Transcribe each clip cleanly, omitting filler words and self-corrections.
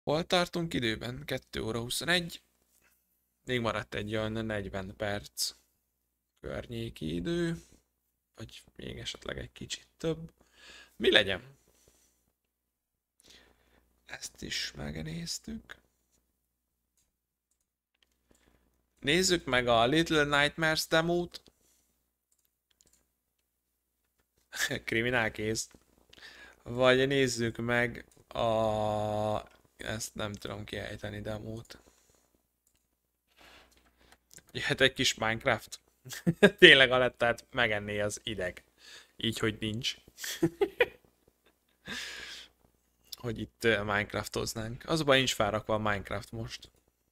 Hol tartunk időben? 2 óra 21. Még maradt egy olyan 40 perc környéki idő, vagy még esetleg egy kicsit több. Mi legyen? Ezt is megnéztük. Nézzük meg a Little Nightmares demót. Kriminálkész. Vagy nézzük meg ezt nem tudom kiejteni demót. Jöhet egy kis Minecraft. Tényleg Alettát megenné az ideg. Így, hogy nincs. Hogy itt Minecraftoznánk. Az a baj, nincs felrakva a Minecraft most.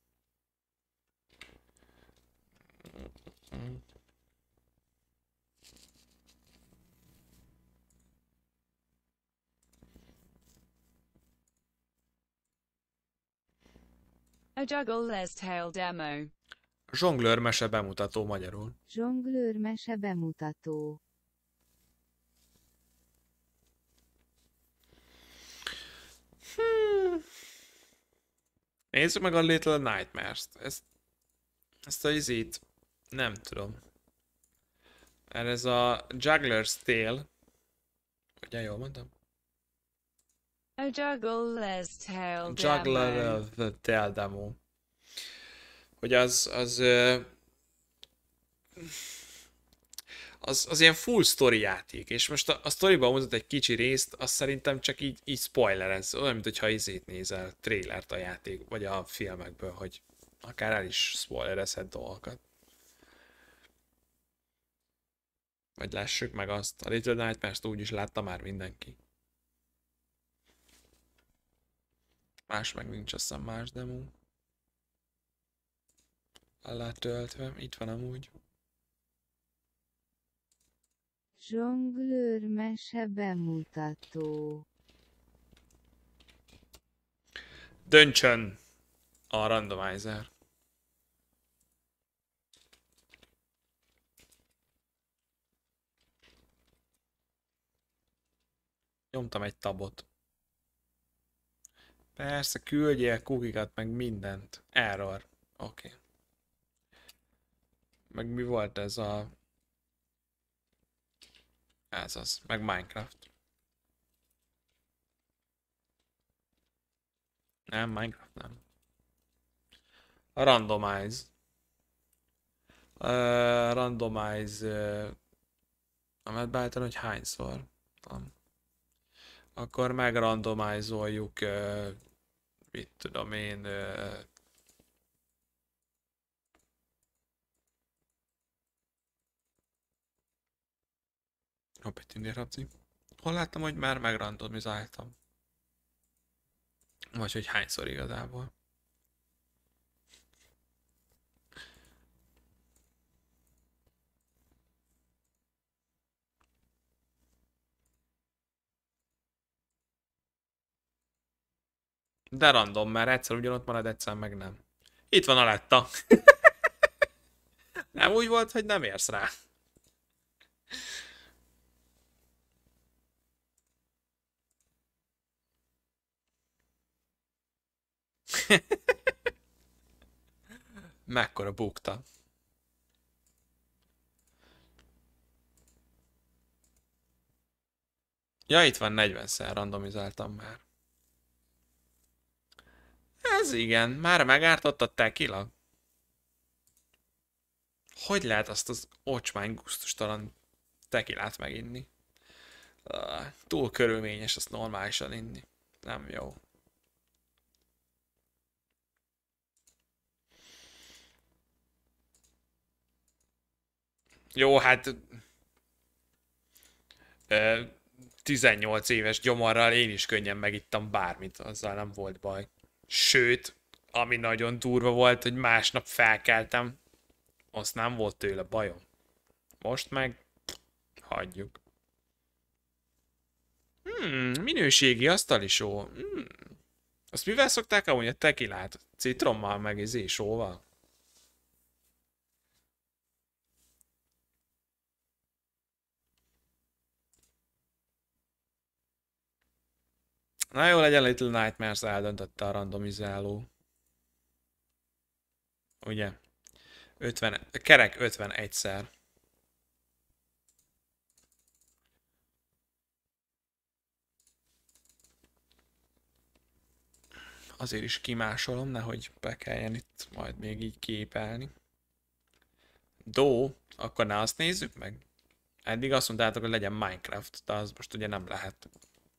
A Juggler's Tale demo. Zsonglőr mese bemutató magyarul. Zsonglőr mese bemutató. Nézzük meg a Little Nightmares-t. Ezt a izét nem tudom. Ez a Juggler's Tale. Ugye jól mondtam? A Juggler's Tale Juggler demo. the Tale demo. Hogy az ilyen full story játék, és most a storyban mutat egy kicsi részt, azt szerintem csak így spoilerez, olyan, mint hogyha izét nézel, trailert a játék, vagy a filmekből, hogy akár el is spoilerezhet dolgokat. Vagy lássuk meg azt, a Little Nightmares-t úgyis látta már mindenki. Más meg nincs, azt hiszem más demo. Alá töltve, itt van amúgy. Zsonglőr mese bemutató. Döntsön a randomizer. Nyomtam egy tabot. Persze, küldjél kukikat, meg mindent. Error. Oké. Okay. Meg mi volt ez a... Ez az. Meg Minecraft. Nem, Minecraft nem. A randomize. Randomize... nem lehet beállítani, hogy hányszor. Nem. Akkor megrandomizoljuk... mit tudom én... Hopp, egy tündérhabci. Hol láttam, hogy már megrandomizáltam? Vagy hogy hányszor igazából. De random, mert egyszer ugyanott marad, egyszer meg nem. Itt van a letta. Nem úgy volt, hogy nem érsz rá. Mekkora bukta. Ja, itt van 40-szer randomizáltam már. Ez igen, már megártott a tequila. Hogy lehet azt az ocsmány gusztustalan tekilát meginni? Túl körülményes azt normálisan inni. Nem jó. Jó, hát 18 éves gyomorral én is könnyen megittam bármit, azzal nem volt baj. Sőt, ami nagyon durva volt, hogy másnap felkeltem, azt nem volt tőle bajom. Most meg hagyjuk. Minőségi asztali só. Azt mivel szokták amúgy a tekilát? Citrommal meg sóval? Na jó legyen, Little Nightmares eldöntötte a randomizáló. Ugye? 50, kerek 51-szer. Azért is kimásolom, nehogy be kelljen itt majd még így képelni. Akkor ne azt nézzük meg. Eddig azt mondtátok, hogy legyen Minecraft, de az most ugye nem lehet.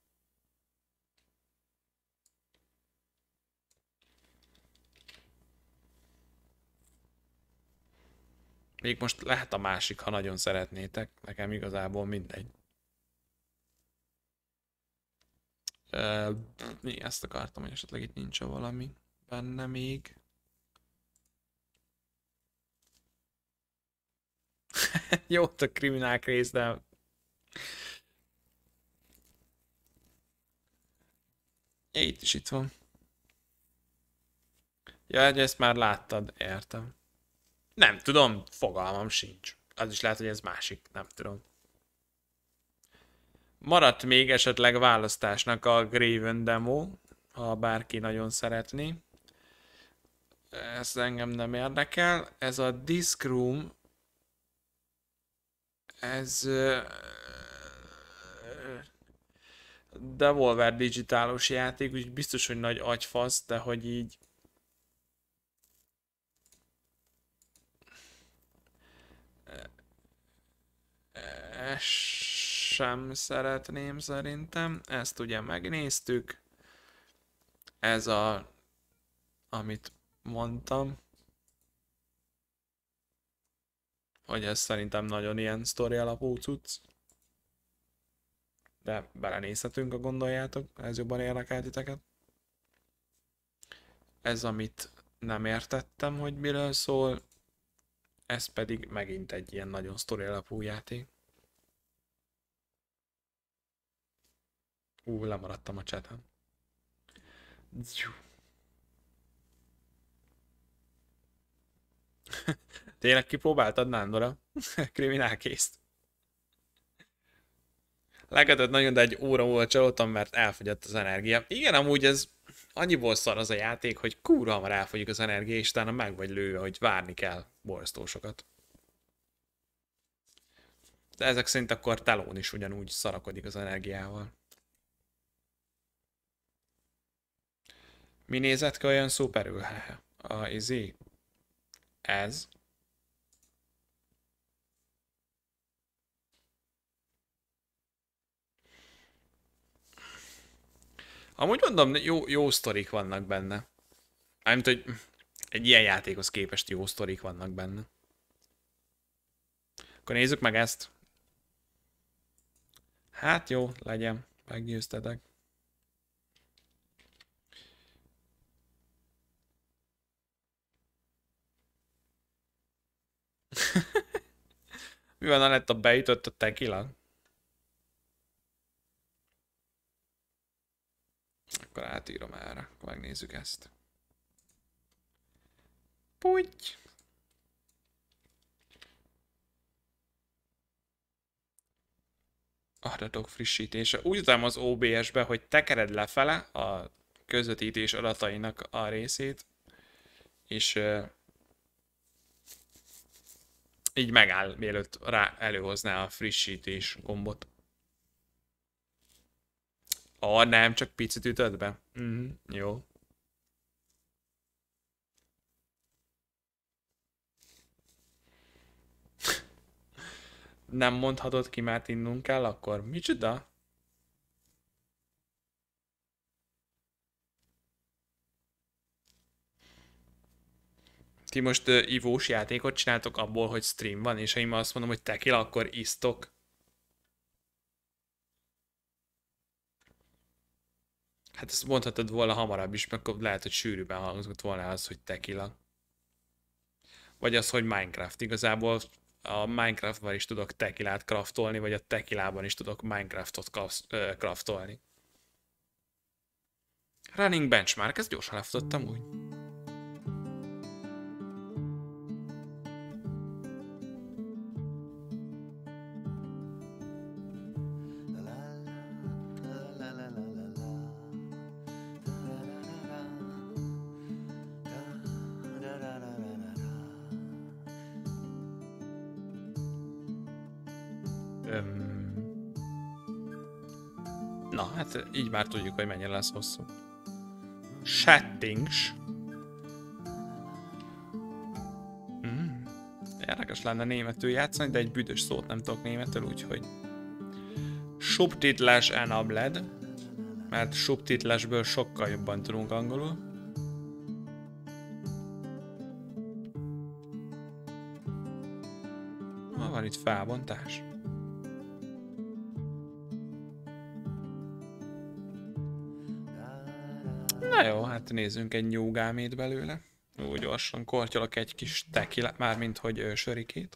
Még most lehet a másik, ha nagyon szeretnétek. Nekem igazából mindegy. Mi ezt akartam, hogy esetleg itt nincs valami benne még. Jó, a kriminálk rész, de... Itt is itt van. Ja, ezt már láttad, értem. Nem tudom, fogalmam sincs. Az is lehet, hogy ez másik, nem tudom. Maradt még esetleg választásnak a Graven demo, ha bárki nagyon szeretné. Ez engem nem érdekel. Ez a Disc Room, ez Devolver digitálos játék, úgyhogy biztos, hogy nagy agyfasz, de hogy így ezt sem szeretném szerintem. Ezt ugye megnéztük. Ez a, amit mondtam, hogy ez szerintem nagyon ilyen sztori alapú cucc. De belenézhetünk, ha gondoljátok, ez jobban érdekel titeket. Ez, amit nem értettem, hogy miről szól, ez pedig megint egy ilyen nagyon sztori alapú játék. Lemaradtam a chaten. Tényleg kipróbáltad, Nándora? Kriminálkészt. Legalább nagyon, de egy óra múlva csalódtam, mert elfogyott az energia. Igen, amúgy ez annyiból szar az a játék, hogy kurva hamar elfogyik az energia, és utána meg vagy lőve, hogy várni kell borzasztó sokat. De ezek szerint akkor telón is ugyanúgy szarakodik az energiával. Mi nézett ki olyan szuperül? A izé? Ez. Amúgy mondom, jó sztorik vannak benne. Mármint, hogy egy ilyen játékhoz képest jó sztorik vannak benne. Akkor nézzük meg ezt. Hát jó, legyen. Meggyőztetek. Mi van, Anetta, beütött a tequila? Akkor átírom erre. Akkor megnézzük ezt. Puty! Adatok frissítése. Úgy tudom az OBS-be, hogy tekered lefele a közvetítés adatainak a részét, és így megáll, mielőtt rá előhozná a frissítés gombot. Nem, csak picit ütöd be. Jó. Nem mondhatod ki, mert innunk kell, akkor micsoda? Ti most ivós játékot csináltok abból, hogy stream van, és ha én azt mondom, hogy tequila, akkor isztok. Hát ezt mondhatod volna hamarabb is, mert akkor lehet, hogy sűrűben hangzott volna az, hogy tequila. Vagy az, hogy Minecraft. Igazából a Minecraftban is tudok tequilát craftolni, vagy a tequilában is tudok Minecraftot craftolni. Running benchmark, ezt gyorsan lefutottam úgy. Na, hát így már tudjuk, hogy mennyire lesz hosszú. Settings. Érdekes lenne németül játszani, de egy büdös szót nem tudok németül, úgyhogy... Subtitles enabled. Mert subtitlesből sokkal jobban tudunk angolul. Van itt felbontás. Na jó, hát nézzünk egy nyúgámét belőle. Úgy gyorsan kortyolok egy kis tekilát, mármint hogy sörikét.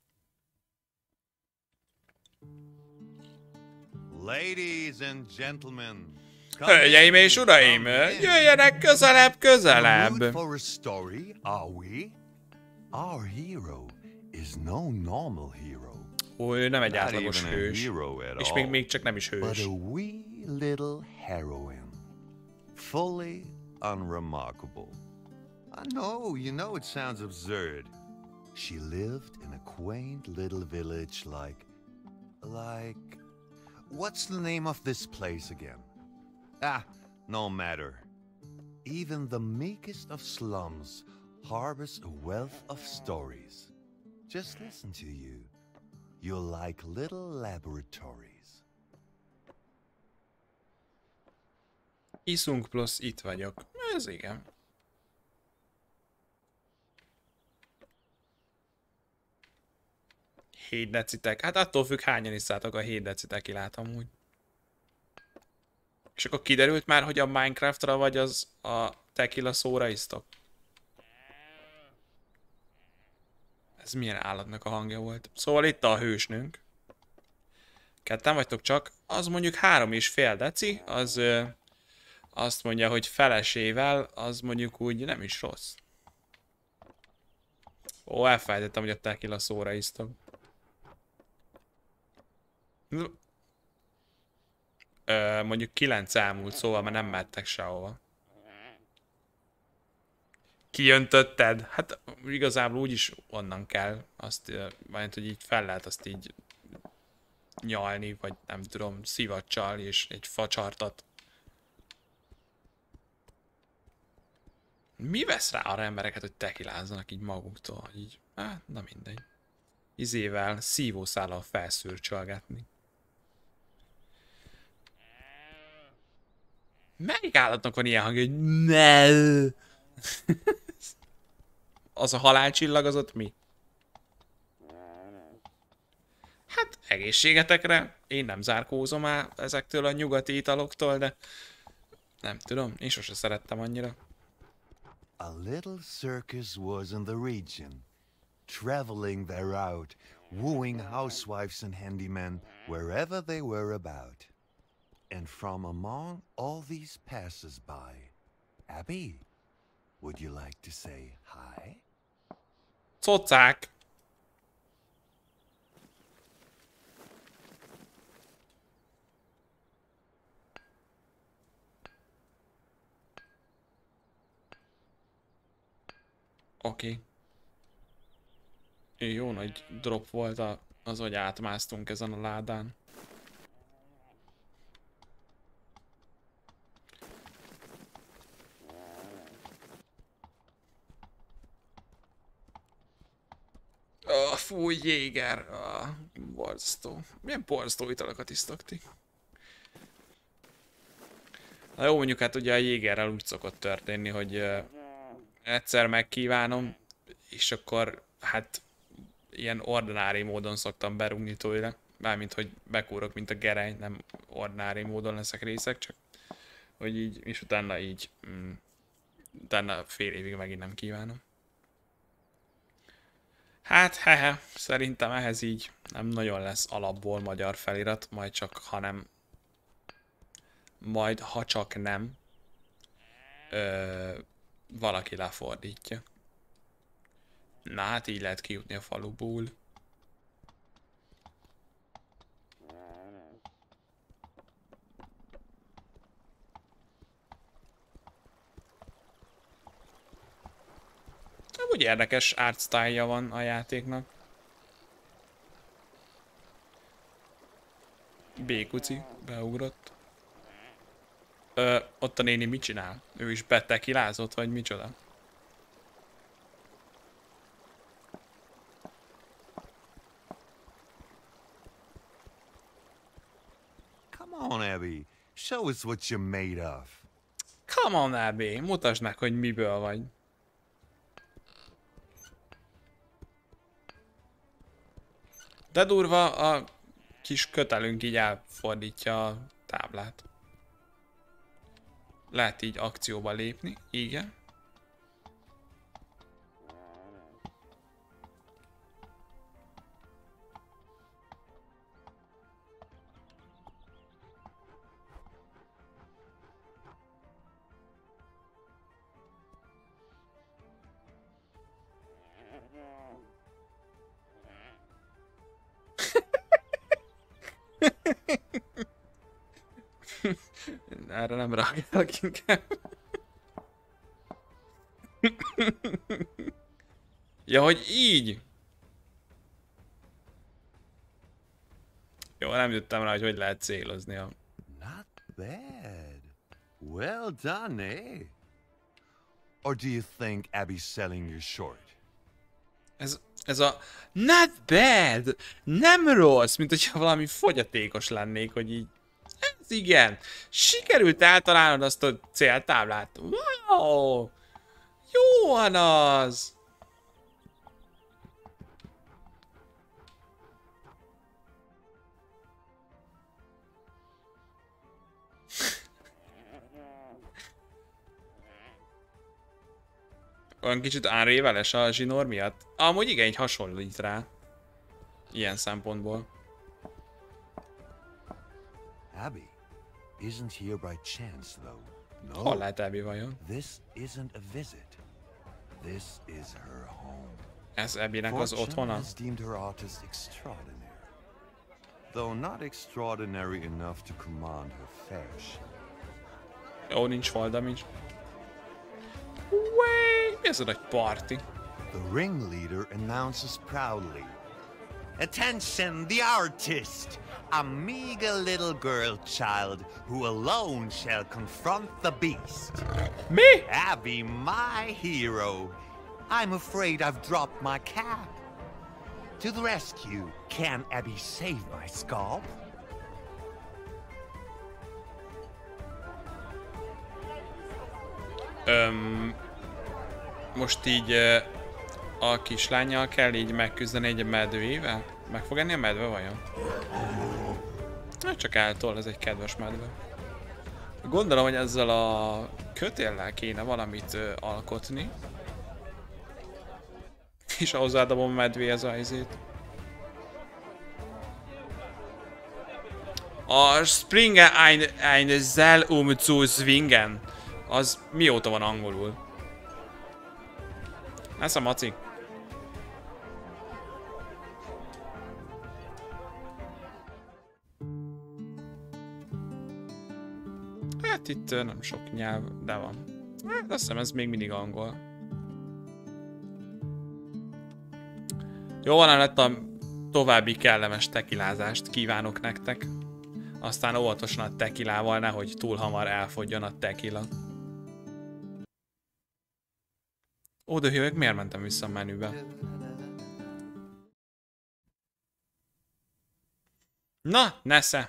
Ladies and gentlemen, Hölgyeim és uraim, jöjjenek közelebb, közelebb! mood for a story, are we? Our hero is no normal hero. Ó, ő nem egy Not átlagos even a hős. hero at És all, még csak nem is but hős. a wee little heroine, fully unremarkable. I know, you know it sounds absurd. She lived in a quaint little village like... What's the name of this place again? Ah, no matter. Even the meekest of slums harbors a wealth of stories. Just listen to you. You're like little laboratories. Iszunk plusz itt vagyok. Ez igen. Hét decitek. Hát attól függ, hányan iszátok a 7 deci tekilát amúgy. És akkor kiderült már, hogy a Minecraftra vagy az a tequila szóra isztok? Ez milyen állatnak a hangja volt. Szóval itt a hősnőnk. Ketten vagytok csak. Az mondjuk 3,5 deci, az azt mondja, hogy felesével, az mondjuk úgy nem is rossz. Ó, elfelejtettem, hogy a tequila szóra isztok. Mondjuk 9 elmúlt, szóval már nem mehettek sehova. Kijöntötted? Hát igazából úgyis onnan kell. Azt, majd, hogy így fel lehet azt így nyalni, vagy nem tudom, szivacsal és egy facsartat. Mi vesz rá arra embereket, hogy tekilázzanak így maguktól? Így, hát, na mindegy. Izével, szívószállal felszürcsölgetni. Melyik állatnak van ilyen hangja, hogy ne? Az a halálcsillag az ott mi? Hát egészségetekre. Én nem zárkózom el ezektől a nyugati italoktól, de nem tudom, én sose szerettem annyira. A little circus was in the region, traveling thereout, wooing housewives and handymen wherever they were about. And from among all these passers-by, Abby, would you like to say hi? Cocák! Oké. Jó nagy drop volt az, hogy átmásztunk ezen a ládán. Fúj, jéger! Borzasztó. Milyen borzasztó italokat isztok ti? Na jó, mondjuk hát ugye a jégerrel úgy szokott történni, hogy egyszer megkívánom, és akkor hát ilyen ordinári módon szoktam berúgni tőle. Mármint, hogy bekúrok, mint a gerej, nem ordinári módon leszek részek, csak hogy így, és utána így, utána fél évig megint nem kívánom. Hát, hehe, szerintem ehhez így nem nagyon lesz alapból magyar felirat, majd csak, hanem, majd ha csak nem, valaki lefordítja. Na hát így lehet kijutni a faluból. Úgy érdekes art style-ja van a játéknak. B-kuci beugrott. Ott a néni mit csinál? Ő is betekilázott, vagy micsoda? Come on, Abby. Show us what you're made of. Come on, Abby, mutasd meg, hogy miből vagy. De durva, a kis kötelünk így elfordítja a táblát. Lehet így akcióba lépni, igen. Erre nem reagálok inkább. Ja, hogy így. Jó, nem jöttem rá, hogy lehet célozni a... Not bad. Well done, eh? Or do you think Abby's selling you short? Ez a not bad, nem rossz, mint hogyha valami fogyatékos lennék, hogy így... Ez igen, sikerült eltalálnod azt a céltáblát. Wow! Jó van az! Olyan kicsit áréveles a zsinór miatt? Amúgy igen, így hasonlít rá. Ilyen szempontból. Abby isn't here by chance, though. Hol No, lehet Abby vajon? this isn't a visit. This is her home. Ez Abbynek az Fortune otthona? has deemed her artist extraordinary. Though not extraordinary enough to command her fair share. Jó, nincs foldam is. Way! Mi ez a nagy parti? The ringleader announces proudly, "Attention, the artist! A meager little girl child who alone shall confront the beast. Mi? Abby, my hero. I'm afraid I've dropped my cap. To the rescue. Can Abby save my scalp?" Most így a kislányjal kell így megküzdeni egy medvével? Meg fog enni a medve vajon? Csak eltol, ez egy kedves medve. Gondolom, hogy ezzel a kötéllel kéne valamit alkotni. És ahhoz átadom a medvéhez a izét. A Springen ein Zell zu swingen. Az mióta van angolul? Ez a maci. Hát itt nem sok nyelv, de van. Hát azt hiszem ez még mindig angol. Jó van, lett a további kellemes tekilázást kívánok nektek. Aztán óvatosan a tekilával, nehogy túl hamar elfogjon a tekila. Ó, de hívek, miért mentem vissza a menübe? Na, nesze!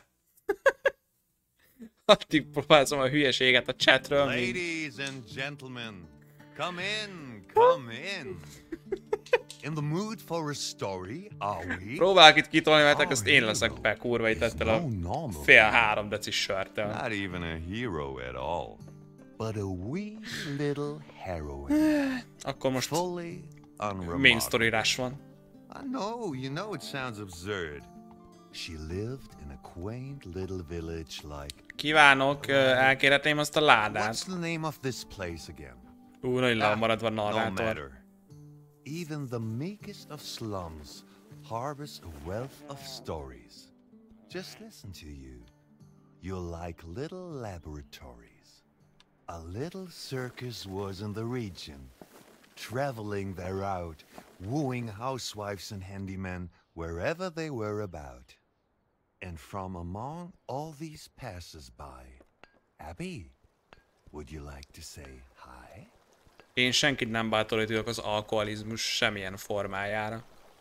Addig próbálom a hülyeséget a chatről. Ladies and gentlemen, come in, come in. In the mood for a story, are we? Próbálok itt kitolni veletek, azt én leszek be kurva itt ettől a fél 3 decis sörtől. Not even a hero at all, but a wee little heroine. Akkor most Fully main unremarkable. story-rás van. I know, you know it sounds absurd. She lived in a quaint little village like... Kívánok, elkérhetném azt a ládát. What's the name of this place again? Nagyon le van maradva a No narrátor. matter. Even the meekest of slums harbors a wealth of stories. Just listen to you. You're like little laboratories. A little circus was in the region, traveling thereout, wooing housewives and handymen wherever they were about. And from among all these passers-by, Abby, would you like to say hi? Én senkit nem bátorítok az alkoholizmus semmilyen formájára.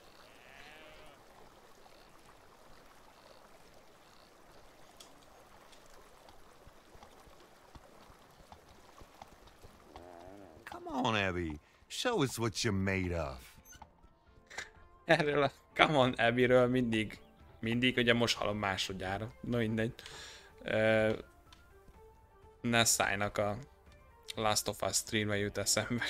Come on, Abby. Show us what you're made of. Erről a Come on Abby-ről mindig, ugye most hallom másodjára. No mindegy. Nessai-nak a Last of Us streamje jut eszembe.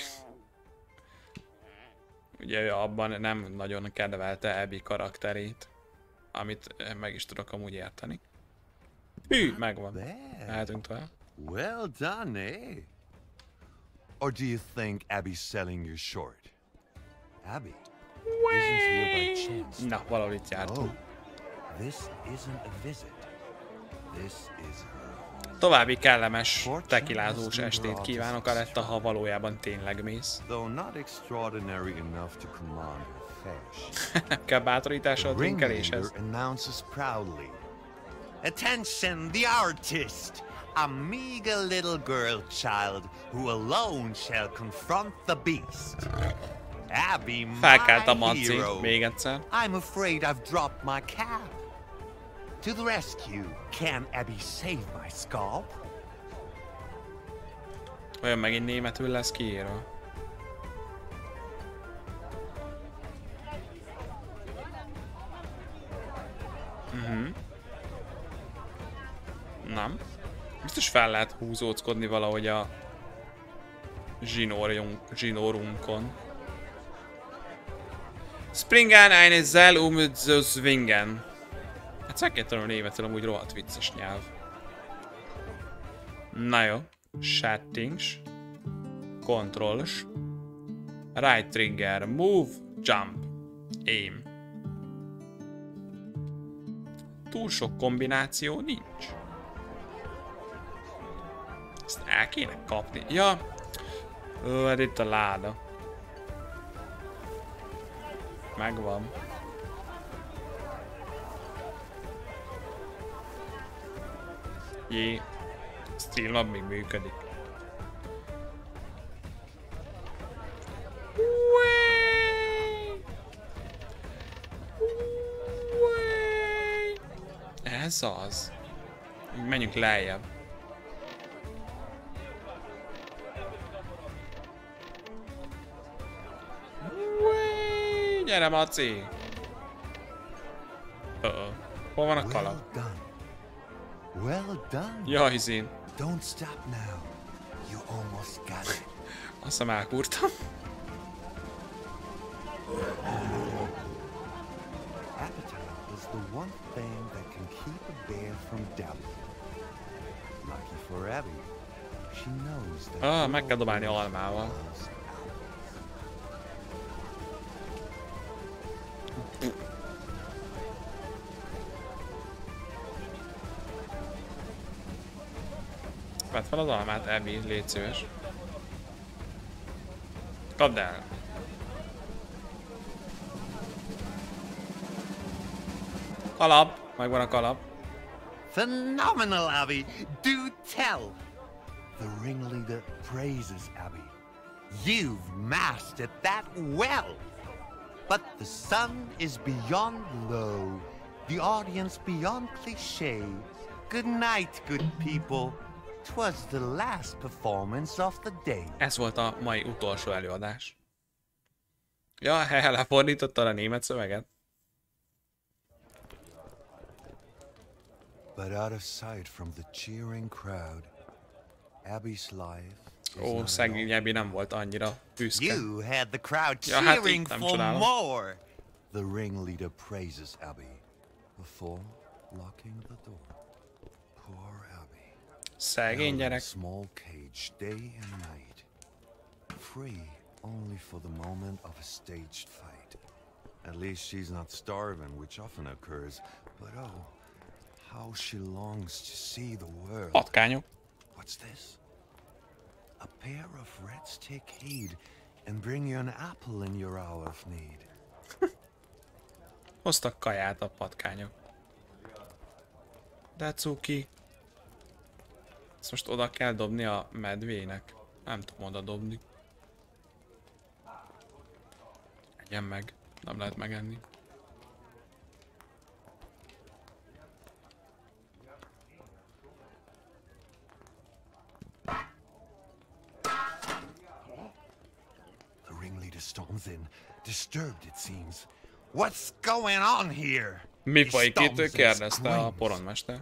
Ugye ő abban nem nagyon kedvelte Abby karakterét, amit meg is tudok amúgy érteni. Hű, megvan. Mehetünk tovább. Well done, eh? Or do you think Abby's selling you short? Abby isn't here by chance. Na, valahol itt Oh, jártunk. this isn't a visit. This is her. További kellemes, tekilázós estét kívánok, Aletta, ha valójában tényleg mész. Though not extraordinary enough to command her fashion. Nem kell bátorítása a The drinkeléshez. ringleader announces proudly, "Attention, the artist! A meager little girl child who alone shall confront the beast. Abby, Felkelt a my Maci, hero. még egyszer. I'm afraid I've dropped my cap. To the rescue. Can Abby save my scalp?" Olyan megint németül lesz kiírva. Nem. Biztos fel lehet húzóckodni valahogy a zsinórunkon. Springen eine Zell zu swingen. Hát szekértelenül németül amúgy rohadt vicces nyelv. Na jó. Settings. Controls. Right trigger. Move. Jump. Aim. Túl sok kombináció nincs. Ezt el kéne kapni. Ja. Ó, hát itt a láda. Megvan. Jé. Streamlab még működik. Ez az. Menjünk lejjebb. Gyere, Maci! Hol van a kalap? Well done. Well done. Ja, izén. Don't stop now. You almost got it. Azt hiszem elkúrtam. Appetite is the one thing that can keep a bear from doubting. Lucky for Abby, she knows that. Meg kell dobálni almával. Vedd fel az almát, Abby, légy szíves. Kapd el! Kalap! Megvan a kalap. Phenomenal, Abby. Do tell. The ringleader praises Abby. You've mastered that well. But the sun is beyond low, the audience beyond cliché. Good night, good people. 'Twas the last performance of the day. Ez volt a mai utolsó előadás. Ja, lefordítottad a német szöveget? But out of sight from the cheering crowd, Abby's life is Ó, not szegény Abby nem volt annyira büszke. You had the crowd Ja, hát cheering itt nem for csodálom. more. The ringleader praises Abby before locking the door. Poor Abby. Szegény Held in a gyerek. small cage day and night, free only for the moment of a staged fight. At least she's not starving, which often occurs. But oh, how she longs to see the world. Patkányok. What's this? A pair of rats take heed and bring you an apple in your hour of need. Hoztak kaját a patkányok. De cuki. Ezt most oda kell dobni a medvének. Nem tudom oda dobni. Egyen meg. Nem lehet megenni. The ringleader storms in, disturbed it seems. What's going on here? Mi He folyik itt? Ő stomps and kérdezte a screams. porondmester.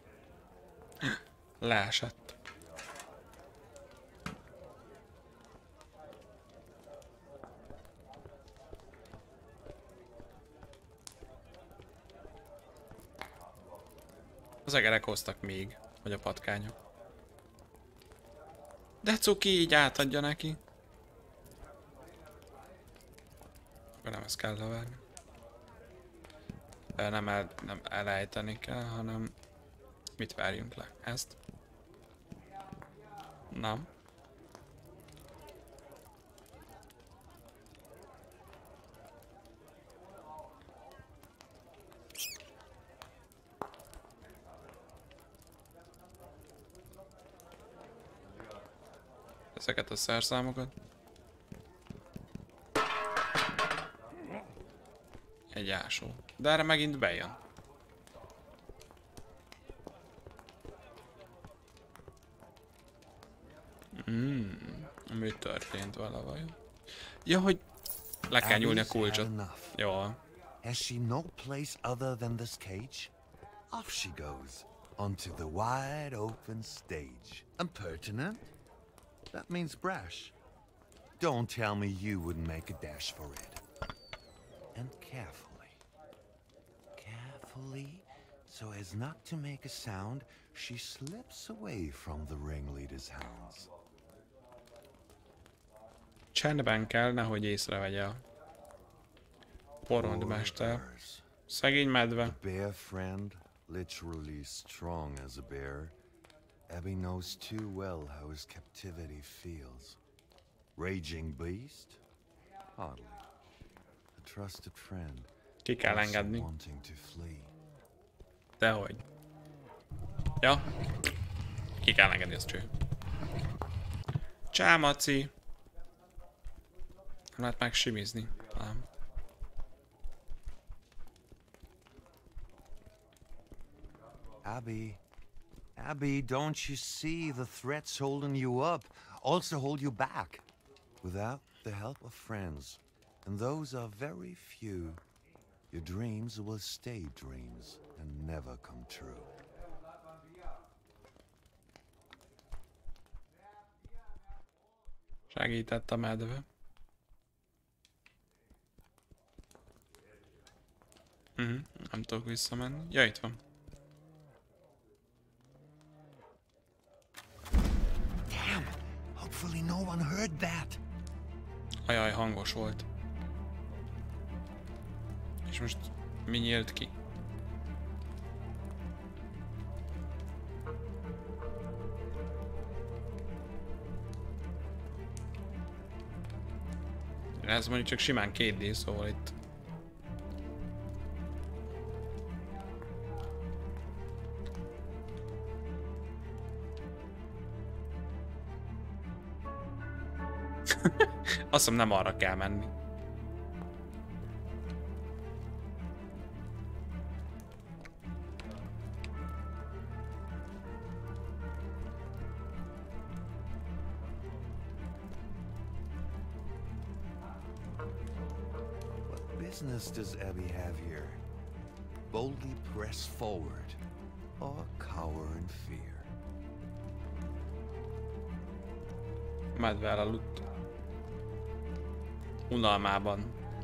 Leesett. Az egerek hoztak még, vagy a patkányok. De cuki, így átadja neki. Akkor nem ezt kell leverni. Nem elejteni kell, hanem mit várjunk le? Ezt? Nem. Ezeket a szerszámokat. Egy ásó. De erre megint bejön. Mi történt vele vajon? Ja, hogy le kell nyúlni a Abby's had kulcsot. enough. Jó. Has she no place other than this cage? Off she goes, onto the wide open stage. Impertinent? That means brash. Don't tell me you wouldn't make a dash for it. And carefully. Carefully, so as not to make a sound, she slips away from the ringleader's hands. Csendben kell, nehogy észrevegye a porondmester. bears. Szegény medve. Bear friend, literally strong as a bear. Abby knows too well how his captivity feels. Raging beast? Hardly. A trusted friend. Ki kell Also engedni. wanting to flee. Dehogy. Ja. Ki kell engedni, az cső. Csá, Maci. Nem lehet megsimizni. Nem. Abby. Abby, don't you see the threats holding you up also hold you back? Without the help of friends, and those are very few, your dreams will stay dreams and never come true. Segített a medve. Nem tudok visszamenni. Ja, itt van. Damn! Hopefully no one heard that. Ajaj, hangos volt. És most mi nyílt ki? Ez mondjuk csak simán 2D, szóval itt... Azt hiszem nem arra kell menni. What business does Abby have here? Boldly press forward or cower in fear? Medve elaludt. Unalmában.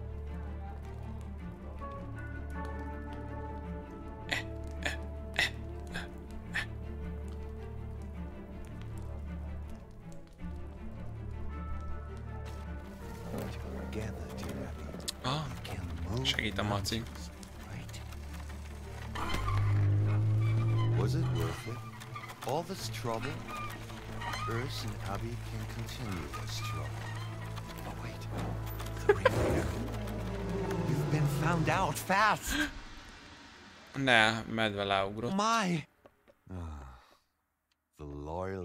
Gather, dear Abby. Ah, Can move segít a Maci. mountains, right? Was it worth it? All this trouble? Urs and Abby can continue this trouble. Oh wait, the ringleader. You've been found out fast. Ne, medve leugrott. My,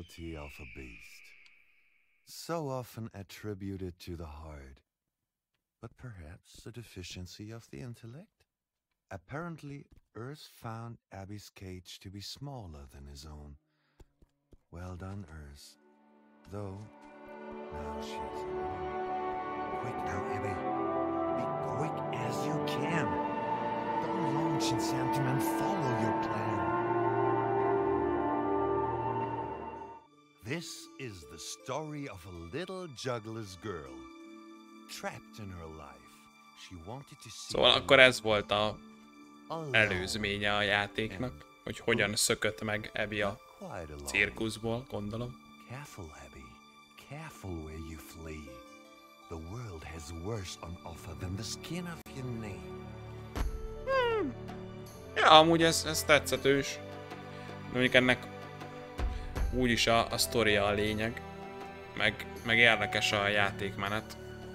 loyalty of a beast, so often attributed to the heart, but perhaps a deficiency of the intellect? Apparently, Urs found Abby's cage to be smaller than his own. Well done, Urs. Though, now she's alone. Quick now, Abby. Be quick as you can. Don't launch in sentiment. Follow your plan. This is the story of a little juggler's girl. Trapped in her life, she wanted to see Szóval akkor ez volt a alone. előzménye a játéknak, hogy hogyan szökött meg Abby a Quite alone. cirkuszból, gondolom. Careful, Abby. Careful where you flee. The world has worse on offer than the skin of your knee. Ja, amúgy ez tetszetős. Mondjuk ennek úgyis a sztoria a lényeg. Meg érdekes a játékmenet.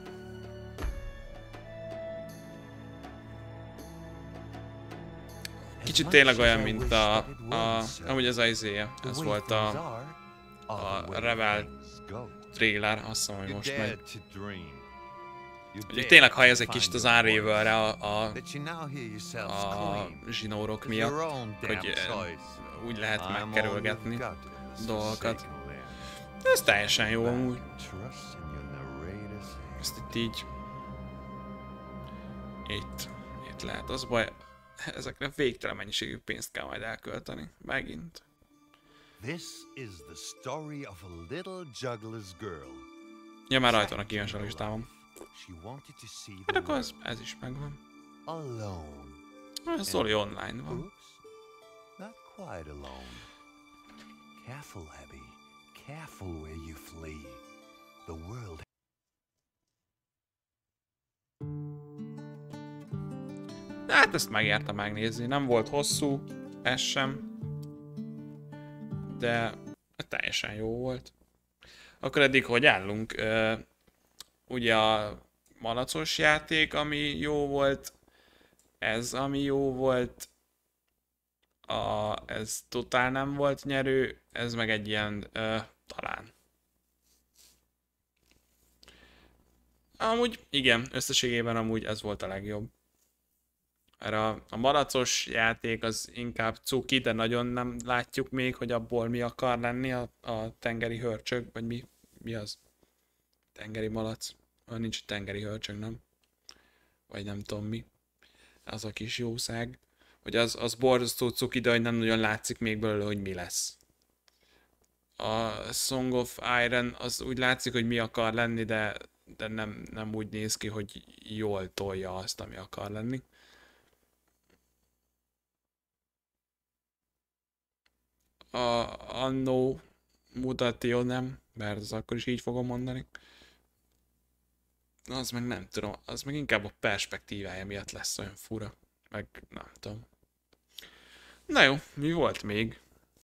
Kicsit tényleg olyan, mint amúgy ez izéje. Ez volt a Revel trailer, azt hiszem, hogy most megy. Úgyhogy tényleg hallja ez egy kicsit az Unravel-re a zsinórok miatt, hogy úgy lehet megkerülgetni dolgokat. De ez teljesen jó amúgy. Ezt itt lehet. Az baj, ezekre végtelen mennyiségű pénzt kell majd elkölteni. Megint. This is the story of a little juggler's girl. Ja, már rajta van a kíváncsi listában. She wanted to see Hát the akkor world ez is megvan. alone. A Zoli online van. Oops, not quite alone. Careful, Abby. Careful where you flee. The world. De hát ezt megérte megnézni. Nem volt hosszú, ez sem. De teljesen jó volt. Akkor eddig hogy állunk? Ugye a malacos játék, ami jó volt. Ez, ami jó volt. Ez totál nem volt nyerő. Ez meg egy ilyen talán. Amúgy igen, összességében amúgy ez volt a legjobb. Erre a malacos játék az inkább cuki, de nagyon nem látjuk még, hogy abból mi akar lenni a tengeri hörcsög, vagy mi az? Tengeri malac. Nincs tengeri hörcsög, nem? Vagy nem tudom mi. Az a kis jószág. Hogy az borzasztó cuki, de hogy nem nagyon látszik még belőle, hogy mi lesz. A Song of Iron az úgy látszik, hogy mi akar lenni, de nem úgy néz ki, hogy jól tolja azt, ami akar lenni. A Anno Mutatio nem, mert az akkor is így fogom mondani. Az meg nem tudom, az meg inkább a perspektívája miatt lesz olyan fura. Meg nem tudom. Na jó, mi volt még?